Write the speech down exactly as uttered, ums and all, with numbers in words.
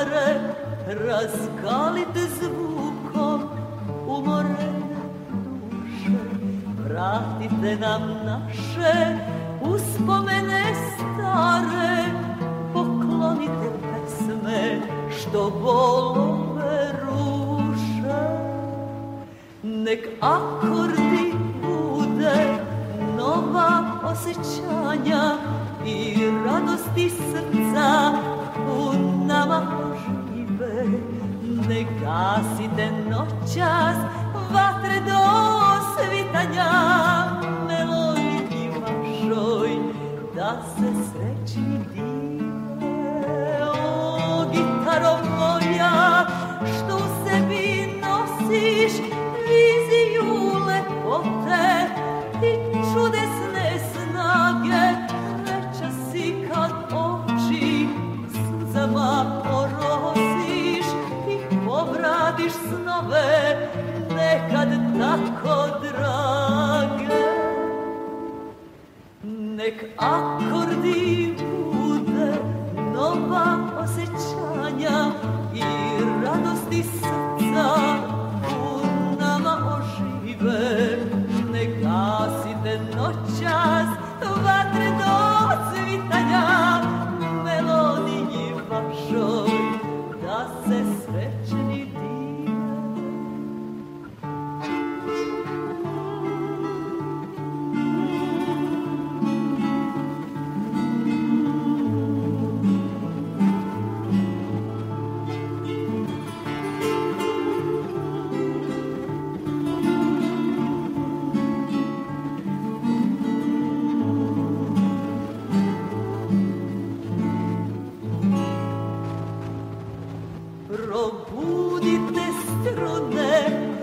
stare, razgalite zvukom umorene duše, vratite nam naše uspomene stare, poklonite pesme što bolove ruše. Nek akordi bude nova osjećanja i radosti srca u nama ožive. Ne gasite noćas vatre do svitanja, melodiji vašoj da se srećni dive. O, gitaro moja, što u sebi nosiš viziju lepote i čudesne snage, treća si kad oči suzama porosiš i povratiš snove nekad tako drage. Nek akordi bude nova osjećanja i radosti srca u nama ožive. Ne gasite noćas vatre do cvitanja, melodiji vašoj da se srećni dive. Probudite strune